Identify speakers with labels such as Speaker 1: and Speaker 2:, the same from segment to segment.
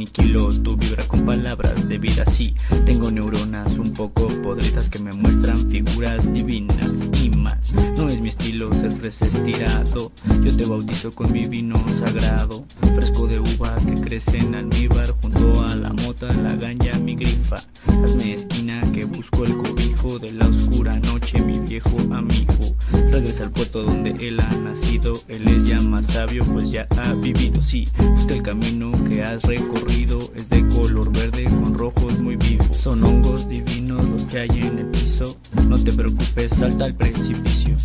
Speaker 1: aniquilo tu vibra con palabras de vida. Sí, tengo neuronas un poco podridas que me muestran figuras divinas y más. No es mi estilo ser fresa estirado, yo te bautizo con mi vino sagrado, fresco de uva que crece en almíbar, junto a la mota, la ganja, mi grifa. Hazme esquina que busco el cobijo de la oscura noche, mi viejo amigo. Regresa al puerto donde él ha nacido, él es ya más sabio pues ya ha vivido. Sí, busca el camino que has recorrido, es de color verde con rojos muy vivos. Son hongos divinos los que hay en el piso, no te preocupes, salta al precipicio.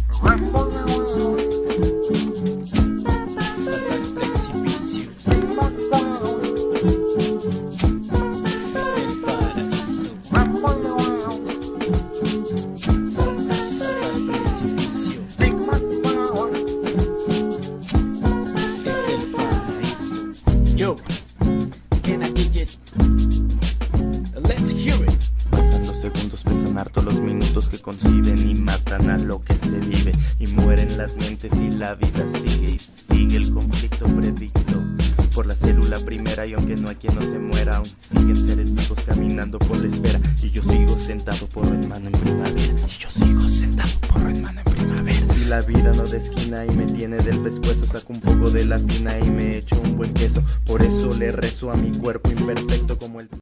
Speaker 1: Yo, can I get it? Let's hear it.
Speaker 2: Pasan los segundos, pesan harto los minutos que conciben y matan a lo que se vive. Y mueren las mentes y la vida sigue. Y sigue el conflicto predicto por la célula primera. Y aunque no hay quien no se muera, aún siguen seres vivos caminando por la esfera. Y yo sigo sentado porro en mano en primavera. Y yo sigo sentado porro en mano en primavera. Si la vida no de esquina y me tiene del pescuezo, saco un poco de la fina y me echo un buen queso. Por eso le rezo a mi cuerpo imperfecto como el